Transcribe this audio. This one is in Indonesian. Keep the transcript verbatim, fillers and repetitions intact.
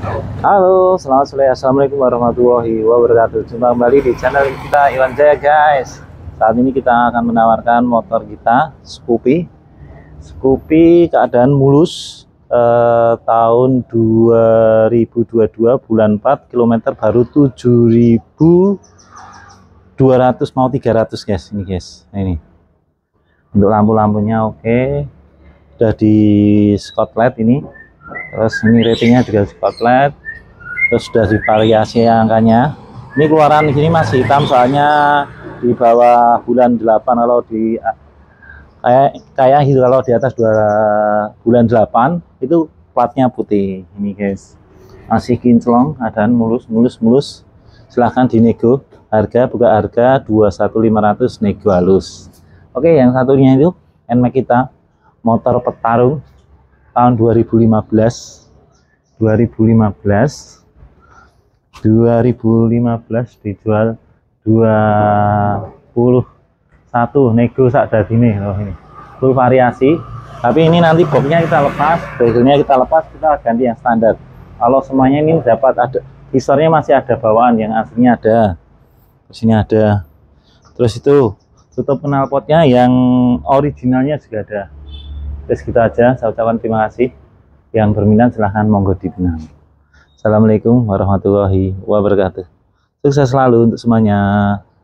Halo, selamat sore. Assalamualaikum warahmatullahi wabarakatuh. Jumpa kembali di channel kita Iwan Jaya, guys. Saat ini kita akan menawarkan motor kita, Scoopy. Scoopy keadaan mulus, eh, tahun dua ribu dua puluh dua bulan empat, kilometer baru tujuh ribu dua ratus mau tiga ratus, guys. Ini, guys. Nah, ini. Untuk lampu-lampunya oke. Sudah di Scotland ini. Terus ini ratingnya juga Scotland. Terus sudah divariasi angkanya. Ini keluaran di sini masih hitam soalnya di bawah bulan delapan. Kalau di kayak kayak gitu, kalau di atas dua bulan delapan itu platnya putih. Ini, guys, masih kinclong, keadaan mulus mulus mulus. Silahkan dinego, harga buka harga dua puluh satu lima ratus, nego halus. Oke, yang satunya itu N M A X kita, motor petarung tahun dua ribu lima belas dua ribu lima belas dua ribu lima belas, dijual dua puluh satu, nego sak dadine loh. Ini full variasi, tapi ini nanti boxnya kita lepas, bezelnya kita lepas, kita ganti yang standar. Kalau semuanya ini dapat ada historinya, masih ada bawaan, yang aslinya ada, terus ini ada, terus itu tutup knalpotnya yang originalnya juga ada. Terus gitu aja, saya ucapkan terima kasih. Yang berminat silahkan monggo dibenang. Assalamualaikum warahmatullahi wabarakatuh. Sukses selalu untuk semuanya.